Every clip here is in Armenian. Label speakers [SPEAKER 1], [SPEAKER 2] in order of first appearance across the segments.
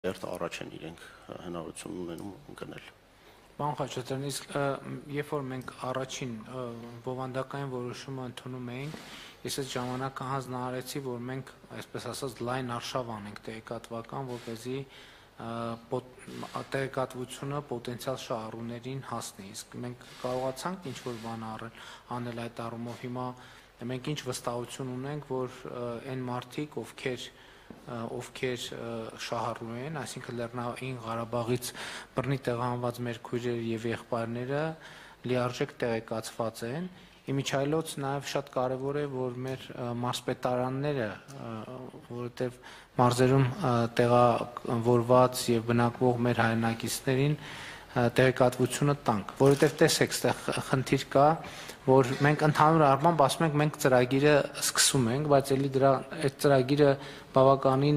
[SPEAKER 1] երթ առաջ են իրենք հնարավորություն ունենում ընկնել։
[SPEAKER 2] Պարոն Խաչատրյան, իսկ երբ որ մենք առաջին բովանդակային որոշումը ընդունում էինք, ես այդ ժամանակ հանձնարարեցի, որ մենք, այսպես ասած, լայն արշավ անենք տեղեկատվական, որպեսզի տեղեկատվությունը պոտենցիալ շահառուներին հասնի։ Իսկ մենք կարողացանք ինչ-որ բան անել այդ առումով։ Հիմա մենք ինչ վստահություն ունենք, որ այն մարդիկ, ովքեր շահառու են, այսինքն Լեռնային Ղարաբաղից բռնի տեղահանված մեր քույրերը եւ եղբայրները լիարժեք տեղեկացված են։ Իմիջիայլոց նաեւ շատ կարեւոր է, որ մեր մարզպետարանները, որովհետեւ մարզերում տեղավորված եւ բնակվող մեր հայրենակիցներին տեղեկատվությունը տանք, որովհետեւ տեսեք, այստեղ խնդիր կա, որ մենք ընդհանուր առմամբ ասում ենք մենք ծրագիրը սկսում ենք, բայց էլի այդ ծրագիրը բավականին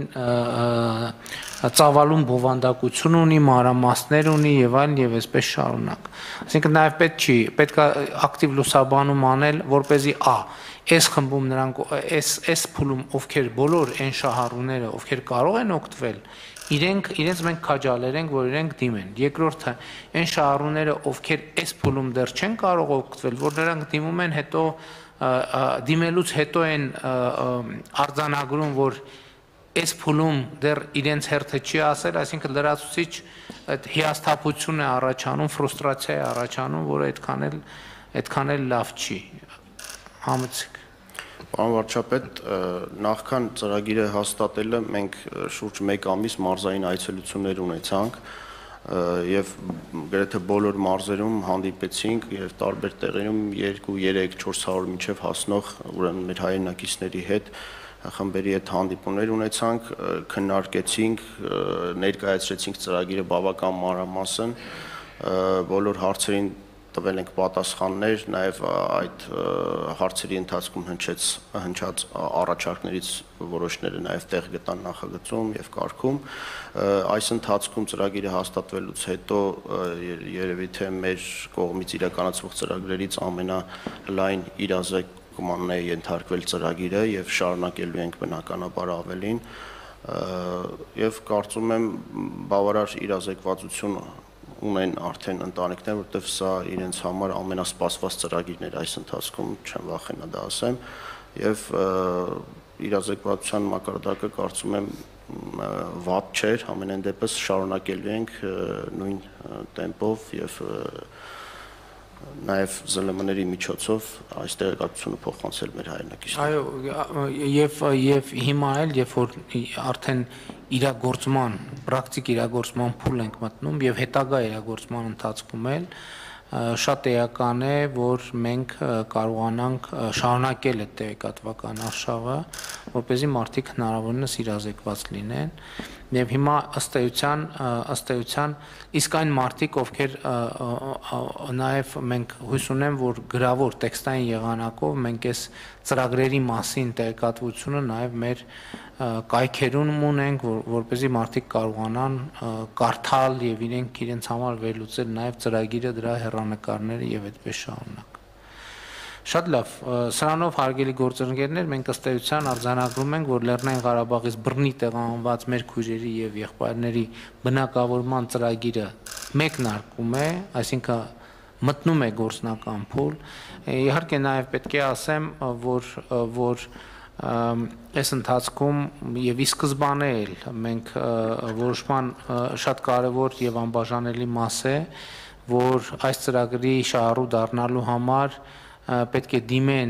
[SPEAKER 2] ծավալուն բովանդակություն ունի, մանրամասներ ունի եւ այլն եւ այսպես շարունակ։ Այսինքն նաեւ պետք է ակտիվ լուսաբանում անել, որպեսզի այս խմբում նրանք այս փուլում ովքեր բոլոր այն շահառուները, ովքեր կարող են օգտվել, իրենց մենք քաջալերենք, որ իրենք դիմեն։ Երկրորդը, այն շահառուները, ովքեր այս փուլում դեռ չեն կարող օգտվել, որ նրանք դիմում են, հետո դիմելուց հետո են արձանագրում, որ այս փուլում դեռ իրենց հերթը չի ասել, այսինքն լրացուցիչ այդ հիասթափություն է առաջանում, ֆրուստրացիա է առաջանում, որը այդքան էլ լավ չի։ Համեցեք։
[SPEAKER 1] Պարոն վարչապետ, նախքան ծրագիրը հաստատելը մենք շուրջ 1 ամիս մարզային այցելություններ ունեցանք եւ գրեթե բոլոր մարզերում հանդիպեցինք եւ տարբեր տեղերում 2, 3, 400 մինչեւ հասնող ուրեմն մեր հայրենակիցների հետ խմբերի հետ հանդիպումներ ունեցանք, քննարկեցինք, ներկայացրեցինք ծրագիրը բավական մանրամասն, բոլոր հարցերին տվել ենք պատասխաններ, նաև այդ հարցերի ընթացքում հնչած առաջարկներից որոշները նաև տեղ գտան նախագծում եւ կարգում։ Այս ընթացքում ծրագիրը հաստատվելուց հետո երևի թե մեր կողմից իրականացվող ծրագրերից ամենալայն իրազեկմանն է ենթարկվել ծրագիրը եւ շարունակելու ենք բնականաբար ավելին եւ կարծում եմ բավարար իրազեկվածություն ունեն արդեն ընտանիքներ, որտեղ սա իրենց համար ամենասպասված ծրագիրն էր այս ընթացքում, չեմ վախենա դա ասեմ, եւ իրազեկվածության մակարդակը կարծում եմ վատ չէր, ամենայն դեպս շարունակելու ենք նույն տեմպով եւ նաև ԶԼՄ-ների միջոցով այս տեղեկատվությունը փոխանցել մեր հայրենակիցներին։
[SPEAKER 2] Այո, եւ հիմա էլ, երբ որ արդեն պրակտիկ իրագործման փուլ ենք մտնում եւ հետագա իրագործման ընթացքում էլ շատ էական է, որ մենք կարողանանք շարունակել այդ տեղեկատվական արշավը, որպեսզի մարդիկ հնարավորինս իրազեկված լինեն եւ հիմա ըստ էության իսկ այն մարդիկ, ովքեր նաեւ մենք հույս ունեմ, որ գրավոր տեքստային եղանակով մենք այս ծրագրերի մասին տեղեկատվությունը նաեւ մեր կայքերում ունենք, որպեսզի մարդիկ կարողանան կարդալ եւ իրենց համար վերլուծել նաեւ ծրագիրը, դրա հեռանկարները եւ այդպես շարունակ։ Շատ լավ, սրանով հարգելի գործընկերներ, մենք ըստ էության արձանագրում ենք, որ Լեռնային Ղարաբաղից բռնի տեղահանված մեր քույրերի եւ եղբայրների բնակավորման ծրագիրը մեկնարկում է, այսինքն մտնում է գործնական փուլ։ Իհարկե նաեւ պետք է ասեմ, որ այս ընթացքում եւ ի սկզբանե էլ մենք որոշման շատ կարեւոր եւ անբաժանելի մաս է, որ այս ծրագրի շահառու դառնալու համար պետք է դիմեն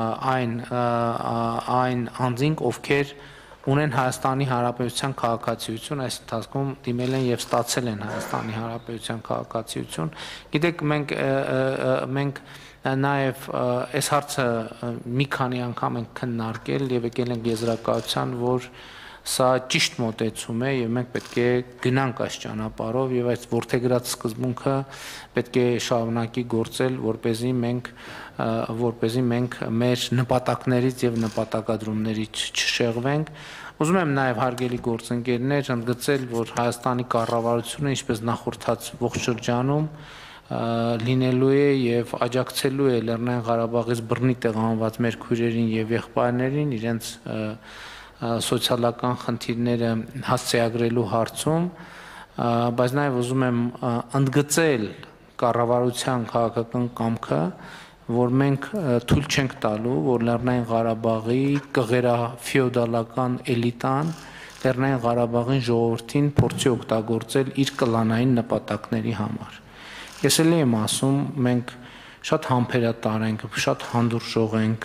[SPEAKER 2] այն անձինք, ովքեր ունեն Հայաստանի Հանրապետության քաղաքացիություն, այս ընթացքում դիմել են եւ ստացել են Հայաստանի Հանրապետության քաղաքացիություն։ Գիտեք, մենք նաեւ այս հարցը մի քանի անգամ ենք քննարկել եւ եկել ենք եզրակացության, որ սա ճիշտ մոտեցում է եւ մենք պետք է գնանք այս ճանապարհով եւ այս ворթեգրած սկզբունքը պետք է շարունակի գործել, որպեսզի մենք մեր նպատակներից եւ նպատակադրումներից չշեղվենք։ Ուզում եմ նաեւ հարգելի գործընկերներ ընդգծել, որ Հայաստանի կառավարությունը, ինչպես նախորդած ողջ շրջանում լինելու է եւ աջակցելու է Լեռնային Ղարաբաղից բռնի տեղահանված մեր քույրերին եւ եղբայրներին իրենց սոցիալական խնդիրները հասցեագրելու հարցում, բայց նաև ուզում եմ ընդգծել կառավարության քաղաքական կամքը, որ մենք թույլ չենք տալու, որ Լեռնային Ղարաբաղի կղերաֆեոդալական էլիտան Լեռնային Ղարաբաղի ժողովրդին փորձի օգտագործել իր կլանային նպատակների համար։ Ես էլ եմ ասում, մենք շատ համբերատար ենք, շատ հանդուրժող ենք,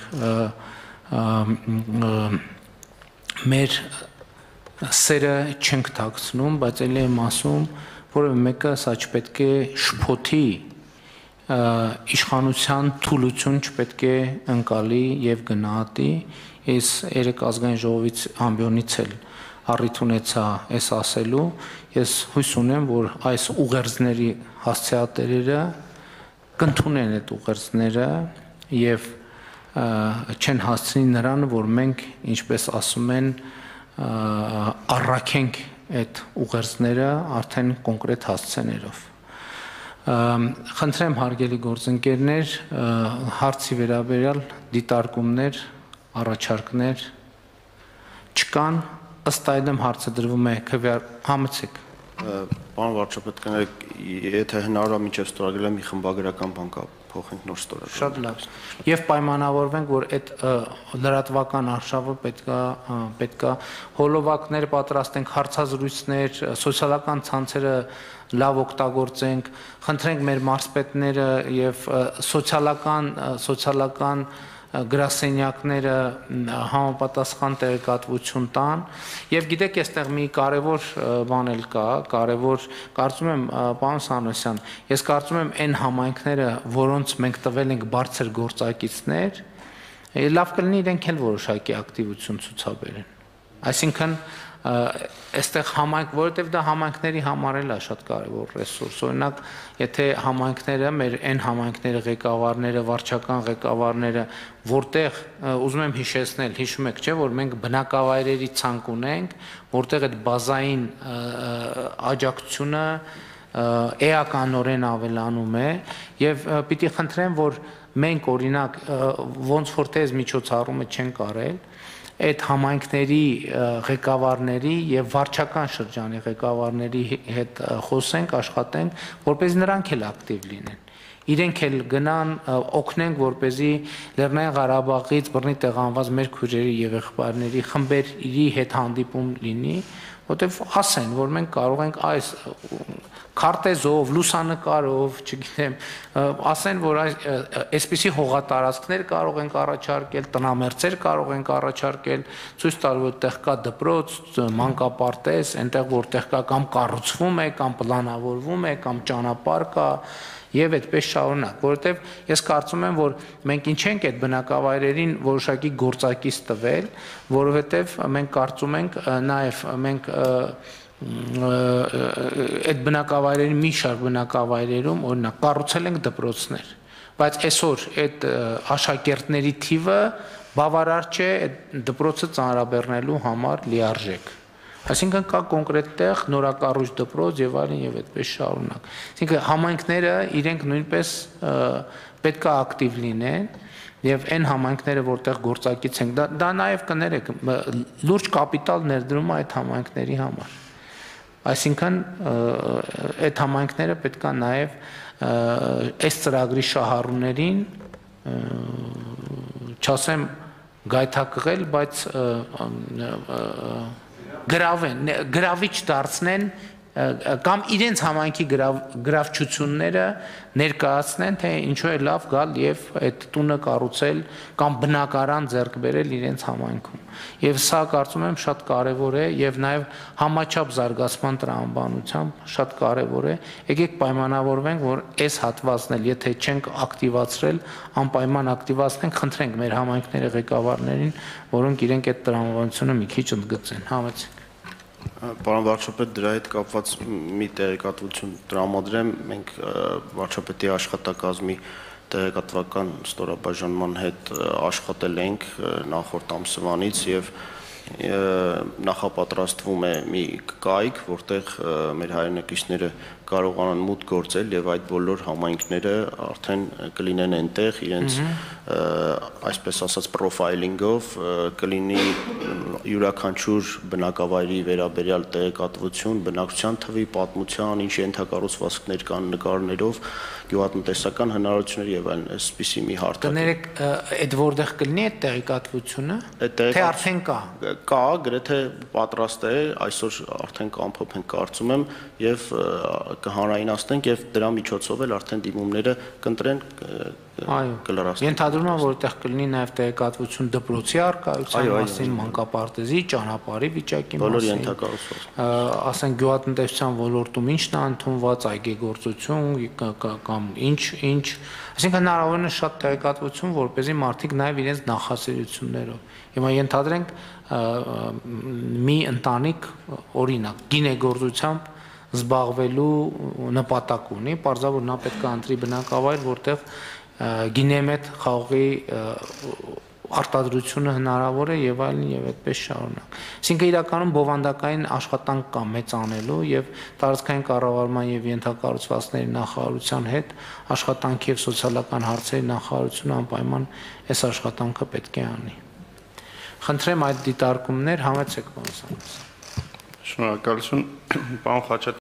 [SPEAKER 2] մեր սերը չենք թաքցնում, բայց էլ եմ ասում, որևէ մեկը սա չպետք է շփոթի իշխանության թուլություն չպետք է ընկալի եւ գնահատի։ Ես երեք ազգային ժողովից ամբիոնից էլ առիթ ունեցա այս ասելու, ես հույս ունեմ, որ այս ուղերձների հասցեատերերը կընդունեն այդ ուղերձները եւ չեն հասցնի նրան, որ մենք, ինչպես ասում են, առաքենք այդ ուղերձները արդեն կոնկրետ հասցեներով։ Խնդրեմ հարգելի գործընկերներ, հարցի վերաբերյալ դիտարկումներ, առաջարկներ չկան, ըստ այդմ հարցը դրվում է քվեար համեցեք։
[SPEAKER 1] Պարոն վարչապետ, կներեք, եթե հնարավոր է մինչև ստորագրել մի խմբագրական բան կա, փոխենք նոր ստորագրել։
[SPEAKER 2] Շատ լավ։ Եվ պայմանավորվենք, որ այդ լրատվական արշավը պետքա հոլովակներ պատրաստենք, հարցազրույցներ, սոցիալական ցանցերը լավ օգտագործենք, խնդրենք մեր մարզպետները եւ սոցիալական գրասենյակները համապատասխան տեղեկատվություն տան եւ գիտեք այստեղ մի կարեւոր բան էլ կա, կարծում եմ պարոն Սանոսյան, ես կարծում եմ այն համայնքները, որոնց մենք տվել ենք բարձր գործակիցներ, լավ կլինի իրենք էլ որոշակի ակտիվություն ցուցաբերեն։ Այսինքն այստեղ համայնք, որովհետև դա համայնքների համար էլ է շատ կարևոր ռեսուրս։ Օրինակ, եթե համայնքները, մեր այն համայնքները ղեկավարները, վարչական ղեկավարները, որտեղ ուզում եմ հիշեցնել, հիշում եք, չէ, որ մենք բնակավայրերի ցանկ ունենք, որտեղ այդ բազային աջակցությունը էականորեն ավելանում է եւ պիտի խնդրեմ, որ մենք օրինակ ոնց որ տես միջոցառումը չենք արել, այդ համայնքների ղեկավարների եւ վարչական շրջանի ղեկավարների հետ խոսենք, աշխատենք, որպեսզի նրանք էլ ակտիվ լինեն։ Իրենք էլ գնան, օգնենք, որպեսզի Լեռնային Ղարաբաղից բռնի տեղանված մեր քույրերի եւ եղբայրների խմբերի հետ հանդիպում լինի, որտեվ ասեն, որ մենք կարող ենք այս քարտեզով, լուսանկարով, չգիտեմ, ասեն, որ այսպիսի հողատարածքներ կարող ենք առաջարկել, տնամերձեր կարող ենք առաջարկել, ցույց տալ, որ այդտեղ կա դպրոց, մանկապարտեզ, այնտեղ որտեղ կա կամ կառուցվում է, կամ պլանավորվում է, կամ ճանապարհ կա, եւ այդպես շարունակ, որովհետեւ ես կարծում եմ, որ մենք ինչ ենք այդ բնակավայրերին որոշակի գործակից տվել, որովհետեւ մենք կարծում ենք նաեւ մենք այդ բնակավայրերի մի շարք բնակավայրերում օրինակ կառուցել ենք դպրոցներ, բայց այսօր այդ աշակերտների թիվը բավարար չէ այդ դպրոցը ծանրաբեռնելու համար լիարժեք։ Այսինքն կա կոնկրետ տեղ, նորակառույց դպրոց եւ այլն եւ այդպես շարունակ։ Այսինքն համայնքները իրենք նույնպես պետք է ակտիվ լինեն եւ այն համայնքները, որտեղ գործակից ենք, դա նաեւ կներեք, լուրջ կապիտալ ներդրում է այդ համայնքների համար։ Այսինքն այդ համայնքները պետք է նաեւ այս ծրագրի շահառուներին չասեմ գայթակղել, բայց գրավիչ դարձնեն կամ իրենց համայնքի գրավչությունները ներկայացնեն, թե ինչու է լավ գալ եւ այդ տունը կառուցել կամ բնակարան ձեռք բերել իրենց համայնքում։ Եվ սա կարծում եմ շատ կարեւոր է եւ նաեւ համաչափ զարգացման տրամաբանությամբ շատ կարեւոր է։ Եկեք պայմանավորվենք, որ այս հատվածն էլ եթե չենք ակտիվացրել, անպայման ակտիվացնենք, խնդրենք մեր համայնքների ղեկավարներին, որոնք իրենք այդ տրամաբանությունը մի քիչ ընդգծեն։ Համեցեք։
[SPEAKER 1] Պարոն վարչապետ, դրա հետ կապված մի տեղեկատվություն տրամադրեմ, մենք վարչապետի աշխատակազմի տեղեկատվական ստորաբաժանման հետ աշխատել ենք նախորդ ամսվանից եւ նախապատրաստվում է մի կայք, որտեղ մեր հայրենակիցները կարողանան մուտք գործել եւ այդ բոլոր համայնքները արդեն կլինեն այնտեղ իրենց այսպես ասած պրոֆայլինգով կլինի յուրաքանչյուր բնակավայրի վերաբերյալ տեղեկատվություն, բնակչության թվի, պատմության, ինչ ենթակառուցվածքներ կան նկարներով, գյուղատնտեսական հնարավորություններ եւ այլն, այսպիսի մի հարթակ։
[SPEAKER 2] Կներեք, այդ որտեղ կլինի այդ տեղեկատվությունը, թե արդեն կա։
[SPEAKER 1] Կա, գրեթե պատրաստ է, այսօր արդեն կամփոփենք կարծում եմ եւ կհանրայնացնենք եւ դրա միջոցով էլ արդեն դիմումները կընտրեն կլրացնեն։
[SPEAKER 2] Ենթադրում եմ, որ այդտեղ կլինի նաեւ տեղեկատվություն դպրոցի առկայության մասին, մանկապարտեզի, ճանապարհի վիճակի մասին։
[SPEAKER 1] Բոլոր ենթակառուցվածք։
[SPEAKER 2] Ասենք գյուղատնտեսության ոլորտում ինչն է ընդունված, այգեգործություն կամ ինչ, այսինքն հնարավորն է շատ տեղեկատվություն, որպեսզի մարդիկ նաեւ իրենց նախասիրություններով։ Հիմա ենթադրենք մի ընտանիք, օրինակ, գինեգործությամբ զբաղվելու նպատակ ունի, պարզավոր նա պետք է ընտրի բնակավայր, որտեղ գինեմետ խաղողի արտադրությունը հնարավոր է եւ այլն եւ այդպես շարունակ։ Այսինքն իրականում բովանդակային աշխատանք կա մեծանելու եւ տարածքային կառավարման եւ ենթակառուցվածքների նախարարության հետ աշխատանքի եւ սոցիալական հարցերի նախարարությունը անպայման այս աշխատանքը պետք է անի։ Խնդրեմ այդ դիտարկումներ համեցեք, պարոն Սամոյլյան։
[SPEAKER 3] Շնորհակալություն, պարոն Խաչատրյան։